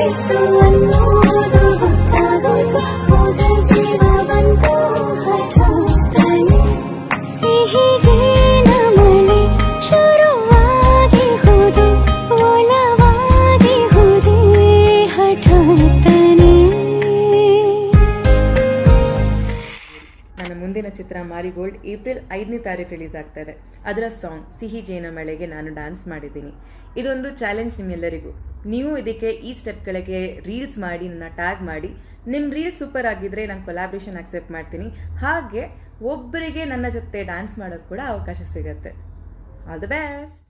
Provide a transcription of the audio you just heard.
ಮುಂದಿನ ಚಿತ್ರ marigold April 5ನೇ ತಾರೀಕು ರಿಲೀಸ್ ಆಗ್ತಾ ಇದೆ. ಅದರ ಸಾಂಗ್ ಸಿಹಿ ಜೇನ ಮಳೆಗೆ ನಾನು ಡ್ಯಾನ್ಸ್ ಮಾಡಿದ್ದೀನಿ. ಇದೊಂದು ಚಾಲೆಂಜ್ ನಿಮ್ಮೆಲ್ಲರಿಗೂ. ನೀವು ಇದಕ್ಕೆ ಈ ಸ್ಟೆಪ್ಗಳಿಗೆ ರೀಲ್ಸ್ ಮಾಡಿ ನನ್ನ ಟ್ಯಾಗ್ ಮಾಡಿ. ನಿಮ್ಮ ರೀಲ್ಸ್ ಸೂಪರ್ ಆಗಿದ್ರೆ ನಾನು ಕೊಲಾಬ್ರೇಷನ್ ಅಕ್ಸೆಪ್ಟ್ ಮಾಡ್ತೀನಿ. ಹಾಗೆ ಒಬ್ಬರಿಗೆ ನನ್ನ ಜೊತೆ ಡ್ಯಾನ್ಸ್ ಮಾಡೋಕ್ಕೆ ಕೂಡ ಅವಕಾಶ ಸಿಗುತ್ತೆ. All the best.